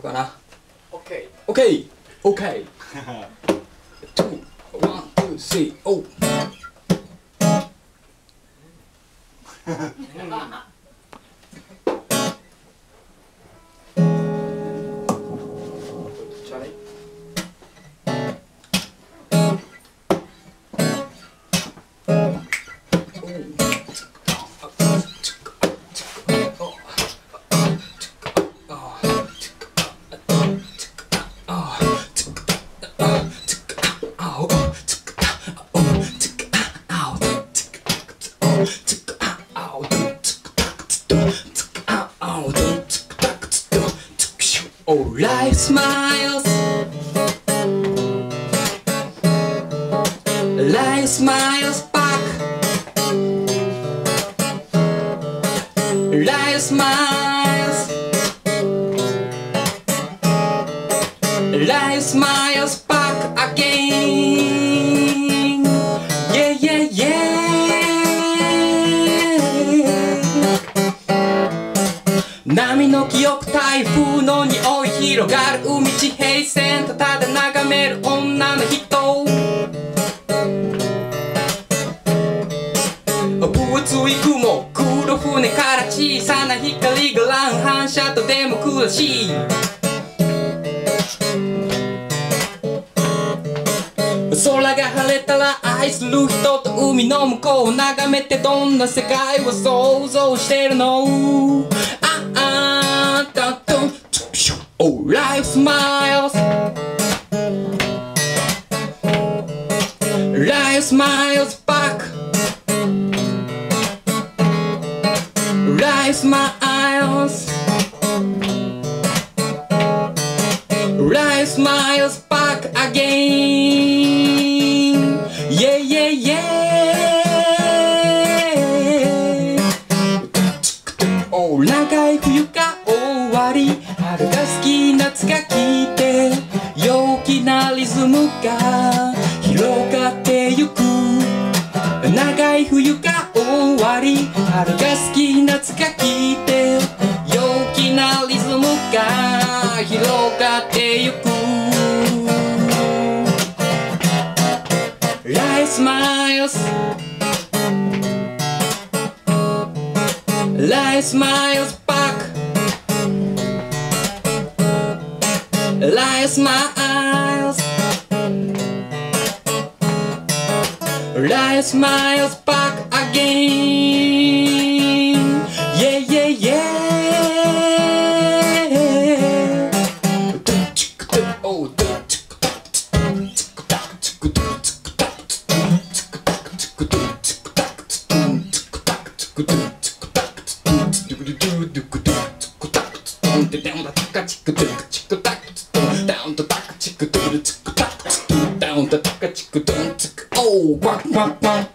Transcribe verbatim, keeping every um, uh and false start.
うかな。 オッケー。オッケー。オッケー。ワン、ツー、スリー、オー。Oh, life smiles, life smiles back, life smiles, life smiles back again. Yeah, yeah, yeah. 波の記憶、台風の匂い、広がる海地平線とただ眺める女の人。分厚い雲、黒船から小さな光が乱反射とでも苦しい。空が晴れたら愛する人と海の向こうを眺めてどんな世界を想像してるの？ああだと Oh, life smiles, life smiles back, life smiles, life smiles back again. Yeah, yeah, yeah. Oh, 長い冬が終わり、春が好き、夏が来て、陽気なリズムが広がってゆく。長い冬が終わり、春が好き、夏が来て、陽気なリズムが広がってゆく。Life smiles, life smiles back, life smiles, life smiles back again. Yeah, yeah, yeah. Oh, down the